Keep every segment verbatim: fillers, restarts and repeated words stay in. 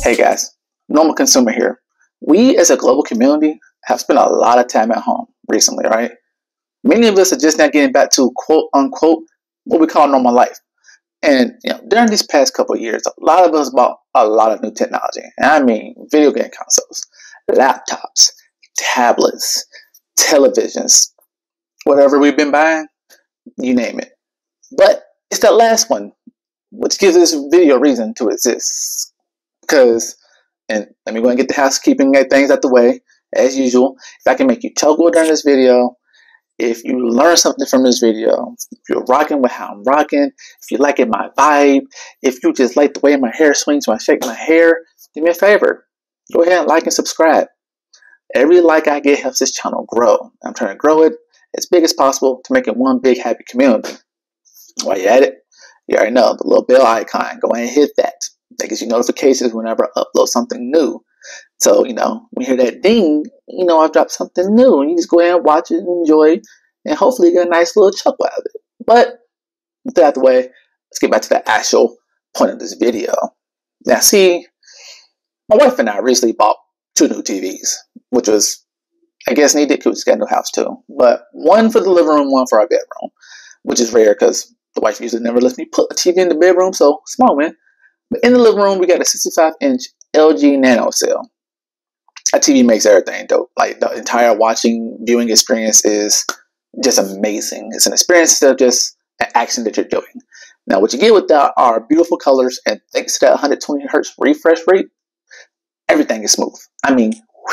Hey guys, normal consumer here. We as a global community have spent a lot of time at home recently, right? Many of us are just now getting back to quote unquote what we call normal life. And you know, during these past couple of years, a lot of us bought a lot of new technology. And I mean video game consoles, laptops, tablets, televisions, whatever we've been buying, you name it. But it's that last one which gives this video a reason to exist. Because, and let me go and get the housekeeping things out the way, as usual. If I can make you chuckle during this video, if you learn something from this video, if you're rocking with how I'm rocking, if you like it, my vibe, if you just like the way my hair swings when I shake my hair, do me a favor. Go ahead and like and subscribe. Every like I get helps this channel grow. I'm trying to grow it as big as possible to make it one big happy community. While you're at it, you already know the little bell icon. Go ahead and hit that. That gives you notifications whenever I upload something new. So, you know, when you hear that ding, you know I've dropped something new. And you just go ahead and watch it and enjoy it. And hopefully get a nice little chuckle out of it. But, with that out the way, let's get back to the actual point of this video. Now, see, my wife and I recently bought two new T Vs. Which was, I guess, needed because we just got a new house too. But one for the living room, one for our bedroom. Which is rare because the wife usually never lets me put a T V in the bedroom. So, small win. But in the living room, we got a sixty-five inch L G Nano cell. That T V makes everything dope. Like the entire watching, viewing experience is just amazing. It's an experience instead of just an action that you're doing. Now, what you get with that are beautiful colors, and thanks to that one hundred twenty hertz refresh rate, everything is smooth. I mean,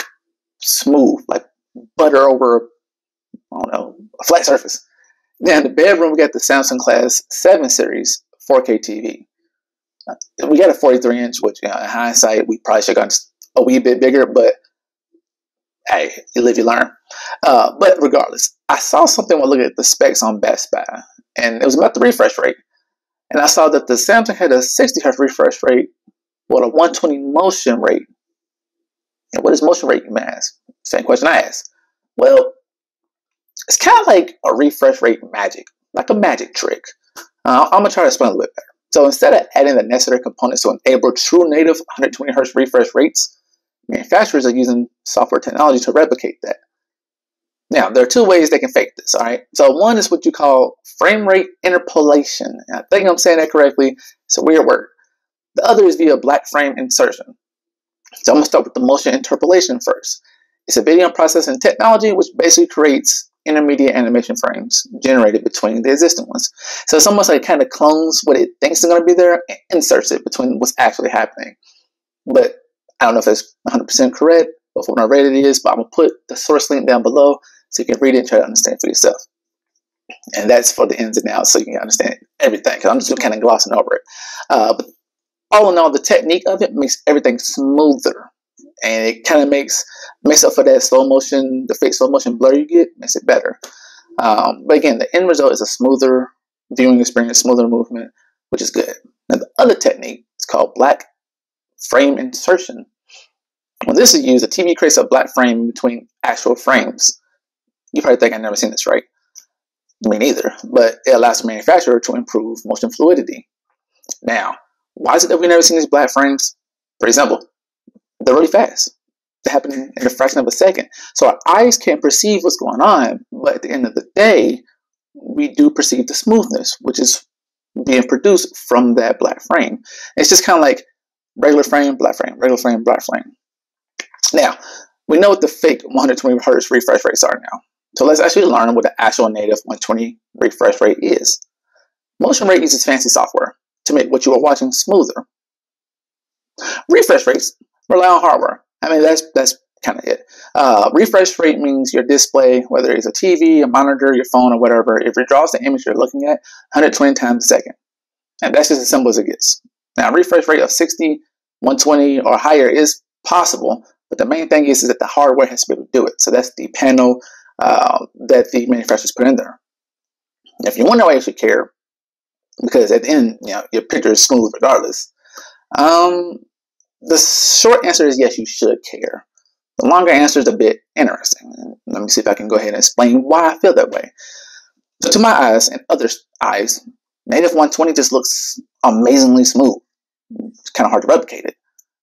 smooth, like butter over, I don't know, a flat surface. Now, in the bedroom, we got the Samsung Class seven series four K T V. We got a forty-three inch, which, you know, in hindsight, we probably should have gone a wee bit bigger, but hey, you live, you learn. Uh, but regardless, I saw something when looking at the specs on Best Buy, and it was about the refresh rate. And I saw that the Samsung had a sixty hertz refresh rate with a one twenty motion rate. And what is motion rate, you may ask? Same question I asked. Well, it's kind of like a refresh rate magic, like a magic trick. Uh, I'm going to try to explain a little bit better. So instead of adding the necessary components to enable true native one hundred twenty hertz refresh rates, manufacturers are using software technology to replicate that. Now, there are two ways they can fake this, all right? So one is what you call frame rate interpolation. And I think I'm saying that correctly. It's a weird word. The other is via black frame insertion. So I'm going to start with the motion interpolation first. It's a video processing technology which basically creates intermediate animation frames generated between the existing ones. So it's almost like it kind of clones what it thinks is going to be there and inserts it between what's actually happening. But I don't know if that's one hundred percent correct or what I read it is, but I'm going to put the source link down below so you can read it and try to understand for yourself. And that's for the ins and outs so you can understand everything, because I'm just kind of glossing over it. Uh, but all in all, the technique of it makes everything smoother. And it kind of makes makes up for that slow motion, the fake slow motion blur you get, makes it better. Um, but again, the end result is a smoother viewing experience, smoother movement, which is good. Now, the other technique is called black frame insertion. When this is used, the T V creates a black frame between actual frames. You probably think I've never seen this, right? Me neither. But it allows the manufacturer to improve motion fluidity. Now, why is it that we've never seen these black frames? Pretty simple. They're really fast. They happen in a fraction of a second. So our eyes can't perceive what's going on, but at the end of the day, we do perceive the smoothness, which is being produced from that black frame. It's just kind of like regular frame, black frame, regular frame, black frame. Now, we know what the fake one hundred twenty hertz refresh rates are now. So let's actually learn what the actual native one twenty refresh rate is. Motion rate uses fancy software to make what you are watching smoother. Refresh rates rely on hardware. I mean, that's that's kind of it. Uh, refresh rate means your display, whether it's a T V, a monitor, your phone, or whatever, if it draws the image you're looking at one hundred twenty times a second. And that's just as simple as it gets. Now, a refresh rate of sixty, one twenty, or higher is possible, but the main thing is, is that the hardware has to be able to do it. So that's the panel uh, that the manufacturers put in there. Now, if you wonder why you should care, because at the end, you know, your picture is smooth regardless. Um... The short answer is yes, you should care. The longer answer is a bit interesting. Let me see if I can go ahead and explain why I feel that way. So to my eyes and others' eyes, native one twenty just looks amazingly smooth. It's kind of hard to replicate it.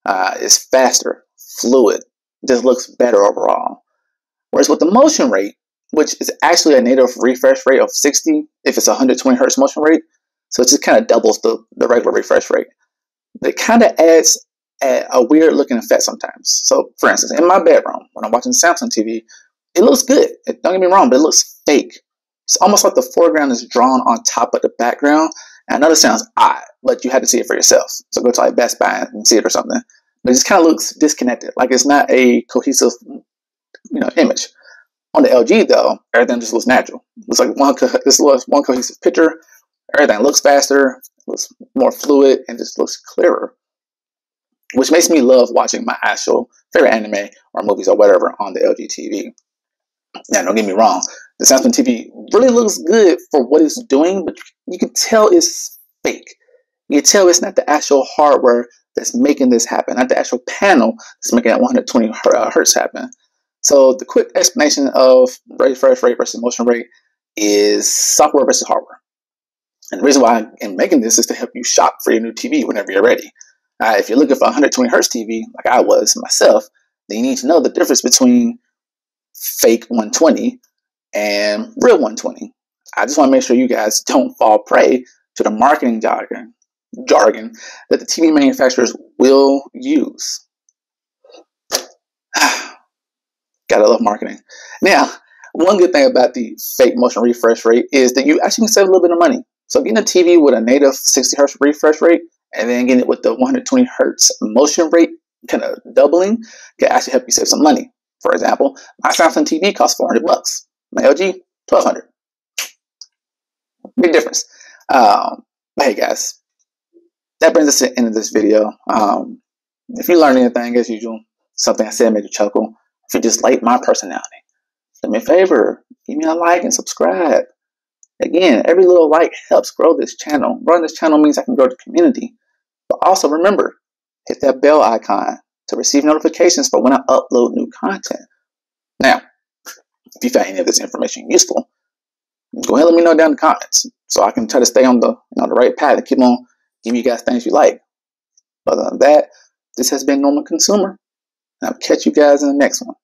Uh, it's faster, fluid, just looks better overall. Whereas with the motion rate, which is actually a native refresh rate of sixty, if it's one hundred twenty hertz motion rate, so it just kind of doubles the, the regular refresh rate. It kind of adds a, a weird looking effect sometimes. So for instance, in my bedroom, when I'm watching Samsung T V, it looks good. It, don't get me wrong, but it looks fake. It's almost like the foreground is drawn on top of the background. And I know this sounds odd, but you have to see it for yourself. So go to like Best Buy and see it or something. But it just kind of looks disconnected, like it's not a cohesive, you know, image. On the L G though, everything just looks natural. It's like one, this one cohesive picture. Everything looks faster, looks more fluid, and just looks clearer. Which makes me love watching my actual favorite anime or movies or whatever on the L G T V. Now, don't get me wrong, the Samsung T V really looks good for what it's doing, but you can tell it's fake. You can tell it's not the actual hardware that's making this happen, not the actual panel that's making that one hundred twenty hertz happen. So the quick explanation of refresh rate versus motion rate is software versus hardware. And the reason why I'm making this is to help you shop for your new T V whenever you're ready. Uh, if you're looking for a one hundred twenty hertz T V, like I was myself, then you need to know the difference between fake one twenty and real one twenty. I just want to make sure you guys don't fall prey to the marketing jargon, jargon that the T V manufacturers will use. Gotta love marketing. Now, one good thing about the fake motion refresh rate is that you actually can save a little bit of money. So getting a T V with a native sixty hertz refresh rate and then getting it with the one hundred twenty hertz motion rate kind of doubling can actually help you save some money. For example, my Samsung T V costs four hundred bucks. My L G, twelve hundred. Big difference. Um, but hey guys, that brings us to the end of this video. Um, if you learned anything, as usual, something I said made you chuckle, if you just like my personality, do me a favor, give me a like and subscribe. Again, every little like helps grow this channel. Growing this channel means I can grow the community. But also remember, hit that bell icon to receive notifications for when I upload new content. Now, if you found any of this information useful, go ahead and let me know down in the comments so I can try to stay on the, you know, the right path and keep on giving you guys things you like. Other than that, this has been Normal Consumer, and I'll catch you guys in the next one.